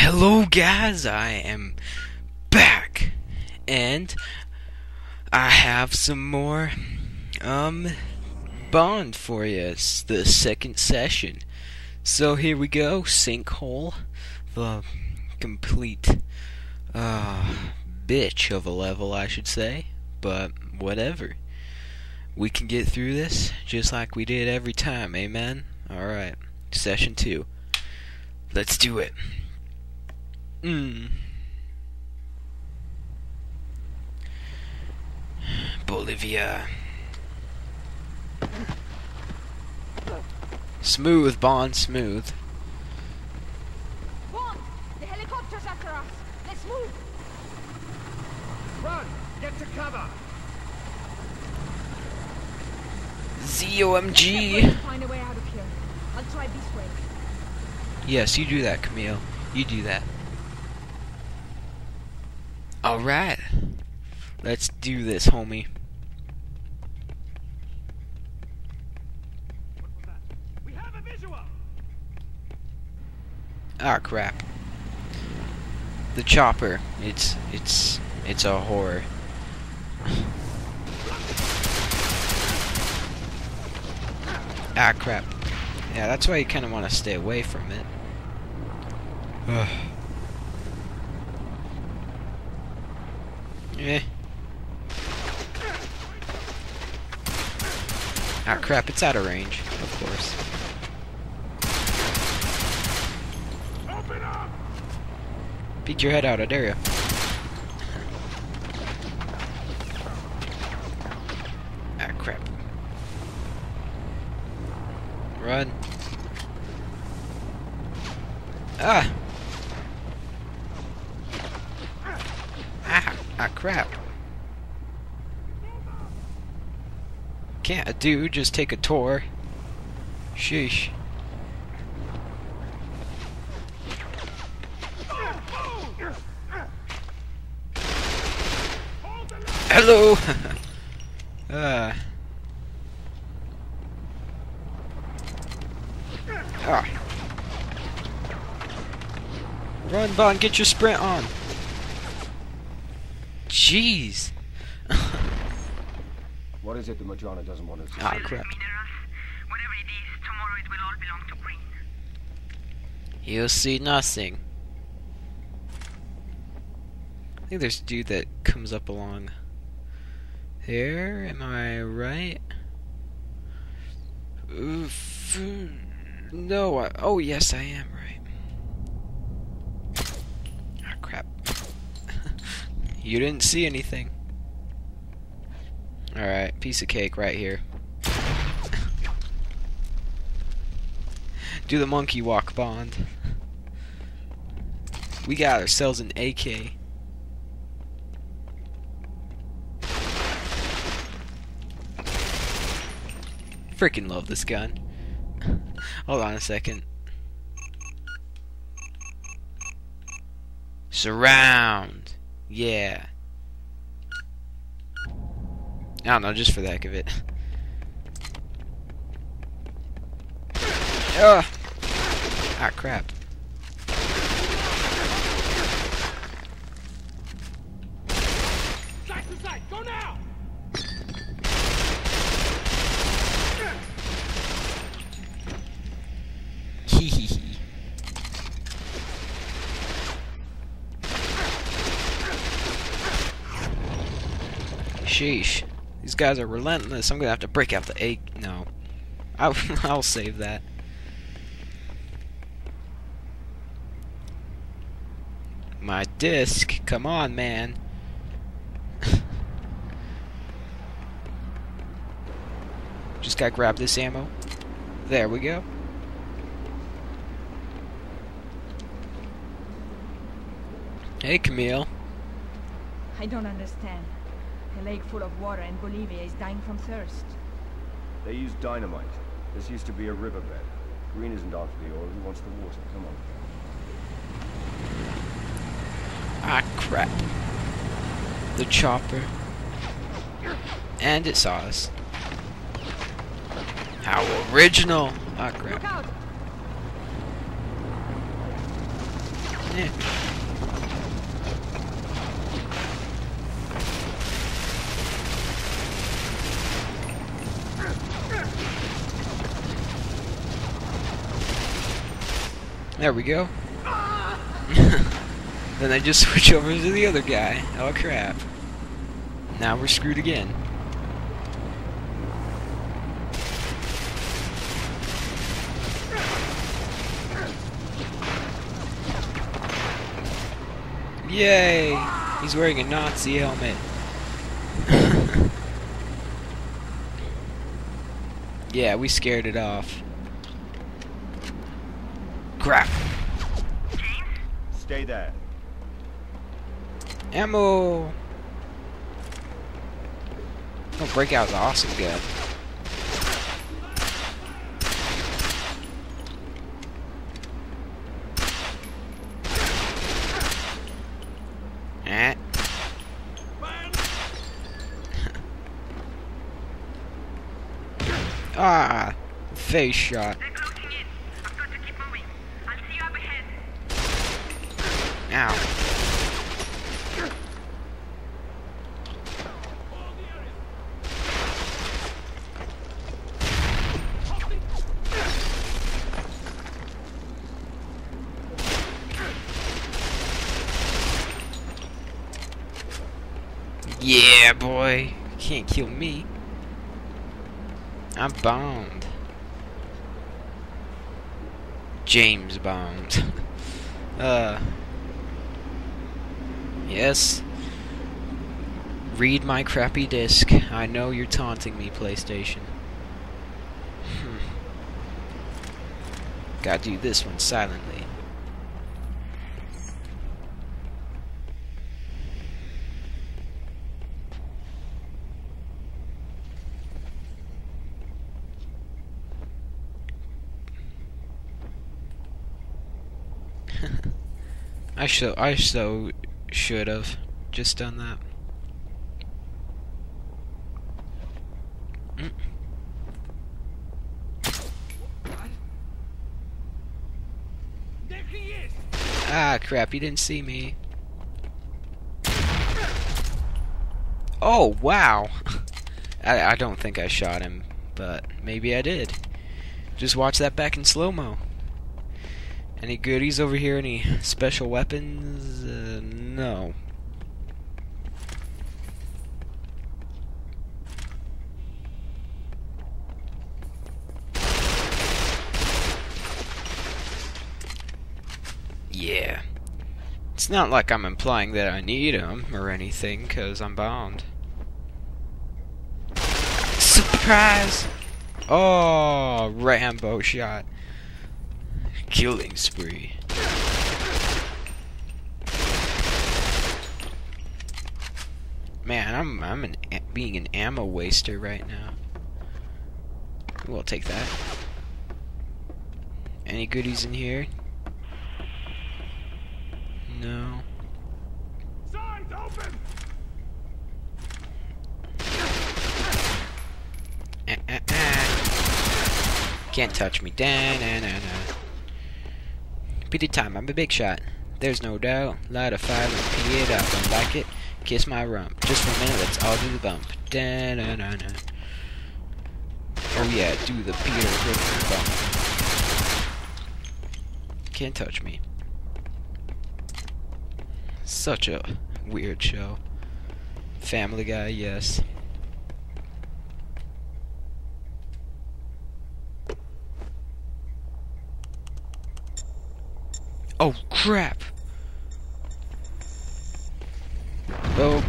Hello guys, I am back and I have some more Bond for you. It's the second session. So here we go, Sinkhole, the complete bitch of a level, I should say, but whatever. We can get through this just like we did every time, amen? Alright, session 2. Let's do it. Bolivia. Smooth, Bond, smooth. Bond, the helicopter's after us. Let's move. Run! Get to cover! ZOMG. Find a way out of here. I'll try this way. Yes, you do that, Camille. You do that. Alright. Let's do this, homie. What was that? We have a visual! Ah, crap. The chopper. It's a horror. Ah, crap. Yeah, that's why you kind of want to stay away from it. Eh. Ah, crap, it's out of range, of course. Open up! Peek your head out, I dare ya. Ah, crap. Run. Ah! Ah, crap. Can't a dude just take a tour? Sheesh. Hello! Ah. Run, Bond, get your sprint on. Jeez. What is it that Madonna doesn't want us to Ah, see? crap. Whatever it is, tomorrow it will all belong to Green. You'll see nothing. I think there's a dude that comes up along here. Am I right? Oof. No. Oh, yes, I am right. Ah, crap. You didn't see anything. Alright, piece of cake right here. Do the monkey walk, Bond. We got ourselves an AK. Freaking love this gun. Hold on a second. Surround. Yeah. I don't know, just for the heck of it. Ugh. Ah, crap. Side to side, go now! Hehehe. Sheesh. These guys are relentless. I'm gonna have to break out the egg. No. I'll save that. My disc. Come on, man. Just gotta grab this ammo. There we go. Hey, Camille. I don't understand. A lake full of water in Bolivia is dying from thirst. They use dynamite. This used to be a riverbed. Green isn't after the oil, he wants the water. Come on. Ah, crap. The chopper. And it saw us. How original! Ah, crap. Look out! Eh. There we go. Then I just switch over to the other guy. Oh crap. Now we're screwed again. Yay! He's wearing a Nazi helmet. Yeah, we scared it off. Crap! Stay there. Ammo! Oh, Breakout's an awesome gun. Eh. Ah! Face shot. They're closing in. I've got to keep moving. I'll see you up ahead. Ow. Yeah, boy. Can't kill me. I'm bombed. James Bond. Yes. Read my crappy disc. I know you're taunting me, PlayStation. Gotta do this one silently. I so should have just done that. There he is! Ah, crap, he didn't see me. Oh, wow. I don't think I shot him, but maybe I did. Just watch that back in slow-mo. Any goodies over here? Any special weapons? No. Yeah. It's not like I'm implying that I need them or anything, because I'm bound. Surprise! Oh, Rambo shot. Killing spree. Man, I'm being an ammo waster right now. We'll take that. Any goodies in here? No. Sides open! Can't touch me. Da-na-na-na. Pity time, I'm a big shot. There's no doubt. Light a fire, repeat it up. Don't like it? Kiss my rump. Just for a minute, let's all do the bump. Da-na-na-na. Oh yeah, do the Peter Griffin bump. Can't touch me. Such a weird show. Family Guy, yes. Oh crap! Oh.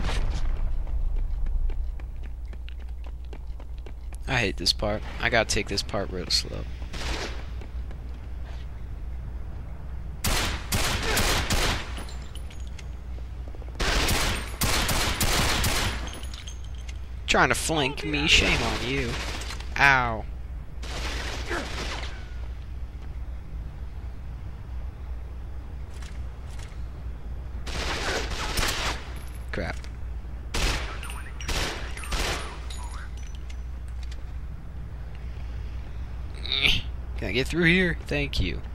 I hate this part. I gotta take this part real slow. Trying to flank me, shame on you. Ow. Crap. Can I get through here? Thank you.